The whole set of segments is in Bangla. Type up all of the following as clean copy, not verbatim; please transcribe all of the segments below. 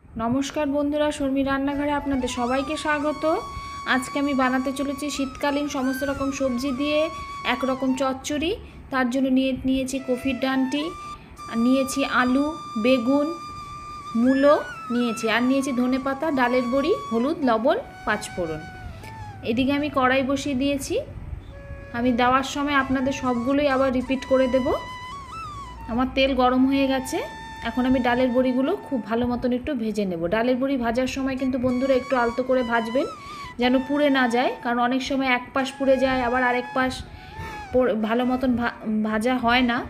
নমস্কার বন্ধুরা, শর্মি রান্নাঘরে আপনাদের সবাইকে স্বাগত। আজকে আমি বানাতে চলেছি শীতকালীন সমস্ত রকম সবজি দিয়ে একরকম চচ্চড়ি। তার জন্য নিয়েছি কফির ডাঁটি, নিয়েছি আলু, বেগুন, মূলো নিয়েছি, আর নিয়েছি ধনেপাতা, ডালের বড়ি, হলুদ, লবণ, পাঁচফোড়ন। এদিকে আমি কড়াই বসিয়ে দিয়েছি। আমি দেওয়ার সময় আপনাদের সবগুলোই আবার রিপিট করে দেব। আমার তেল গরম হয়ে গেছে। এখন আমি ডালের বড়িগুলো খুব ভালো মতন একটু ভেজে নেব। ডালের বড়ি ভাজার সময় কিন্তু বন্ধুরা একটু আলতো করে ভাজবেন, যেন পুড়ে না যায়, কারণ অনেক সময় এক পাশ পুড়ে যায়, আবার আরেক পাশ ভালো মতন ভাজা হয় না।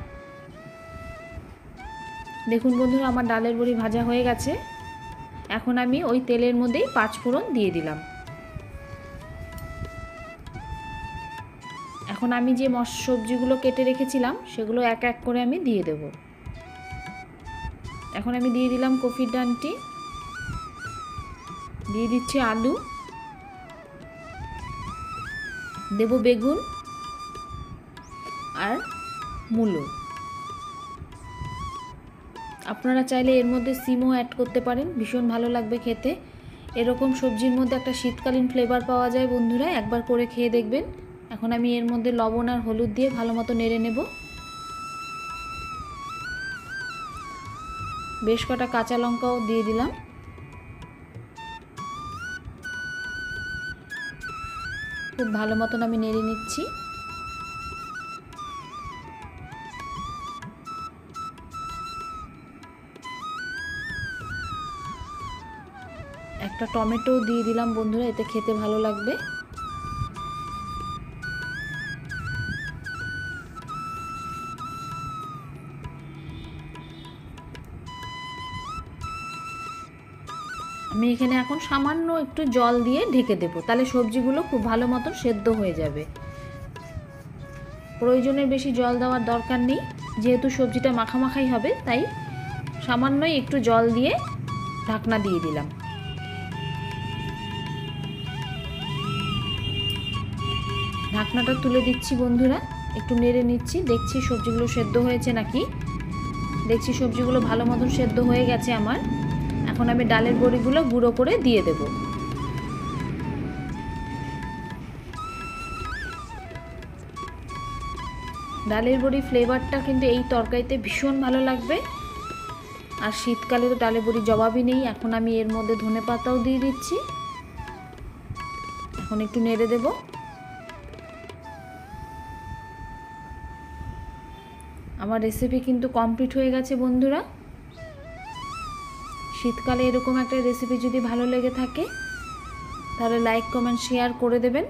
দেখুন বন্ধুরা, আমার ডালের বড়ি ভাজা হয়ে গেছে। এখন আমি ওই তেলের মধ্যেই পাঁচফোড়ন দিয়ে দিলাম। এখন আমি যে সবজিগুলো কেটে রেখেছিলাম সেগুলো এক এক করে আমি দিয়ে দেব। এখন আমি দিয়ে দিলাম কফির ডাঁটি, দিয়ে দিচ্ছি আলু, দেব বেগুন আর মূলো। আপনারা চাইলে এর মধ্যে সিমও অ্যাড করতে পারেন, ভীষণ ভালো লাগবে খেতে। এরকম সবজির মধ্যে একটা শীতকালীন ফ্লেভার পাওয়া যায় বন্ধুরা, একবার করে খেয়ে দেখবেন। এখন আমি এর মধ্যে লবণ আর হলুদ দিয়ে ভালো মতো নেড়ে নেব। বেশ কটা কাঁচা লঙ্কাও দিয়ে দিলাম। খুব ভালো মতন আমি নেড়ে নিচ্ছি। একটা টমেটো দিয়ে দিলাম বন্ধুরা, এতে খেতে ভালো লাগবে। আমি এখানে এখন সামান্য একটু জল দিয়ে ঢেকে দেবো, তাহলে সবজিগুলো খুব ভালো মতন সেদ্ধ হয়ে যাবে। প্রয়োজনের বেশি জল দেওয়ার দরকার নেই, যেহেতু সবজিটা মাখামাখাই হবে, তাই সামান্যই একটু জল দিয়ে ঢাকনা দিয়ে দিলাম। ঢাকনাটা তুলে দিচ্ছি বন্ধুরা, একটু নেড়ে নিচ্ছি, দেখছি সবজিগুলো সেদ্ধ হয়েছে নাকি। দেখছি সবজিগুলো ভালো মতন সেদ্ধ হয়ে গেছে আমার। এখন আমি ডালের বড়িগুলো গুঁড়ো করে দিয়ে দেব। ডালের বড়ি ফ্লেভারটা কিন্তু এই তরকারিতে ভীষণ ভালো লাগবে, আর শীতকালে তো ডালের বড়ি জবাবই নেই। এখন আমি এর মধ্যে ধনেপাতাও দিয়ে দিচ্ছি। এখন একটু নেড়ে দেব। আমার রেসিপি কিন্তু কমপ্লিট হয়ে গেছে বন্ধুরা। শীতকালে এরকম একটা রেসিপি যদি ভালো লেগে থাকে তাহলে লাইক, কমেন্ট, শেয়ার করে দেবেন।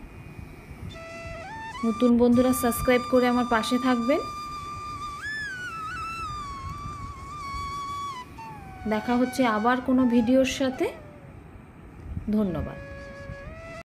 নতুন বন্ধুরা সাবস্ক্রাইব করে আমার পাশে থাকবেন। দেখা হচ্ছে আবার কোনো ভিডিওর সাথে। ধন্যবাদ।